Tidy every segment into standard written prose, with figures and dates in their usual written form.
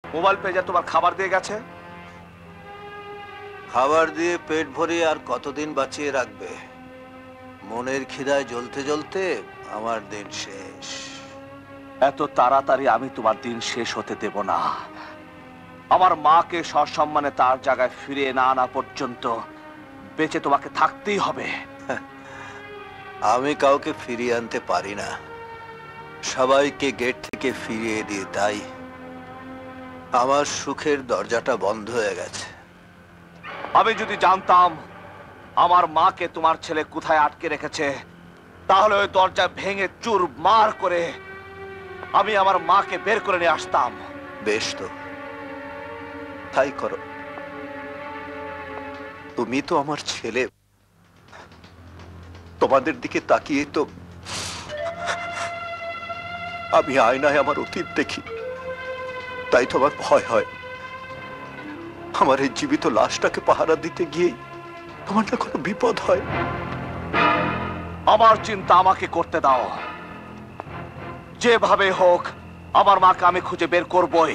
Mobile পেয়ে তোমার খাবার দিয়ে গেছে। খাবার দিয়ে পেট ভরিয়ে আর কতদিন বাঁচিয়ে রাখবে? মনের খিদায় জ্বলতে জ্বলতে আমার দিন শেষ। এত তাড়াতাড়ি আমি তোমার দিন শেষ হতে দেব না। আমার মাকে সসম্মানে তার জায়গায় ফিরিয়ে না আনা পর্যন্ত বেঁচে তোমাকে থাকতেই হবে। আমি কাউকে ফিরিয়ে আনতে পারি না, সবাইকে গেট থেকে ফিরিয়ে দিয়ে। তাই আমার সুখের দরজাটা বন্ধ হয়ে গেছে। আমি যদি জানতাম আমার মাকে তোমার ছেলে কোথায় আটকে রেখেছে, তাহলে ওই দরজা ভেঙে চুরমার করে আমি আমার মাকে বের করে নিয়ে আসতাম। বেশ, তো তাই করো। তুমি তো আমার ছেলে, তোমাদের দিকে তাকিয়ে তো আমি আয়নায় আমার অতীত দেখি, তাই তোমার ভয় হয় আমার এই জীবিত লাশটাকে পাহারা দিতে গিয়ে তোমার না কোনো বিপদ হয়। আমার চিন্তা আমাকে করতে দাও। যেভাবে হোক আমার মাকে আমি খুঁজে বের করবই।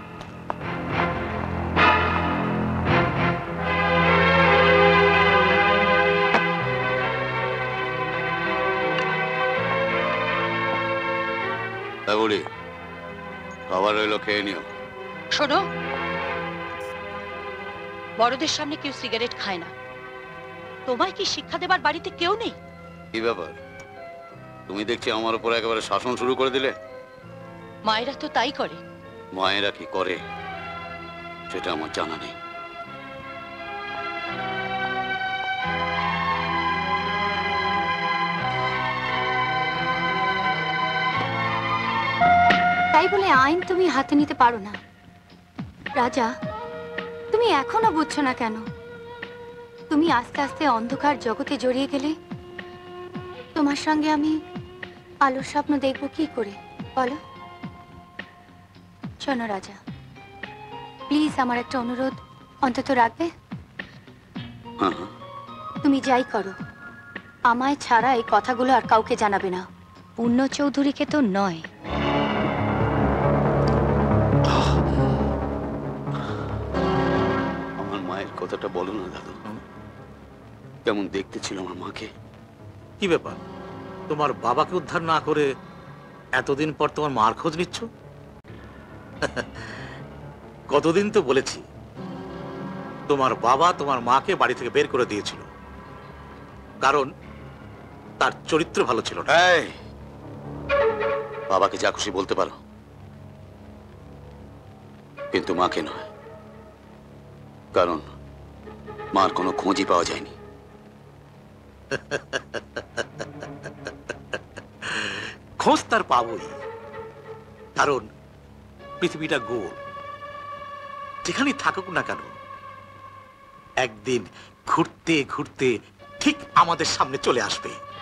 বলি, খাবার হইলো, খেয়ে নিও। শোনো, বড়দের সামনে কেউ সিগারেট খায় না। তোমায় কি শিক্ষা দেবার বাড়িতে কেউ নেই? কি ব্যাপার, তুমি দেখছি আমার উপর একেবারে শাসন শুরু করে দিলে। মায়েরা তো তাই করে। মায়েরা কি করে সেটা আমার জানা নেই। তাই বলে আইন তুমি হাতে নিতে পারো না। রাজা, তুমি এখনো বুঝছো না কেন? তুমি আস্তে আস্তে অন্ধকার জগতে জড়িয়ে গেলে তোমার সঙ্গে আমি আলোর স্বপ্ন দেখবো কি করে বলো? শোনো রাজা, প্লিজ আমার একটা অনুরোধ অন্তত রাখবে? তুমি যাই করো, আমায় ছাড়া এই কথাগুলো আর কাউকে জানাবে না। পূর্ণ চৌধুরীকে তো নয়। আমার মায়ের কথাটা বলো না দাদু। কেমন দেখতে ছিল আমার মাকে। কি ব্যাপার, তোমার বাবাকে উদ্ধার না করে এতদিন পর তোমার মার খোঁজ নিচ্ছ? কতদিন তো বলেছি তোমার বাবা তোমার মাকে বাড়ি থেকে বের করে দিয়েছিল, কারণ তার চরিত্র ভালো ছিল না। বাবাকে যা খুশি বলতে পারো, কিন্তু মাকে নয়, কারণ মার কোনো খোঁজই পাওয়া যায়নি। খোঁজ তার পাবই, কারণ পৃথিবীটা গোল। যেখানেই থাকুক না কেন, একদিন ঘুরতে ঘুরতে ঠিক আমাদের সামনে চলে আসবে।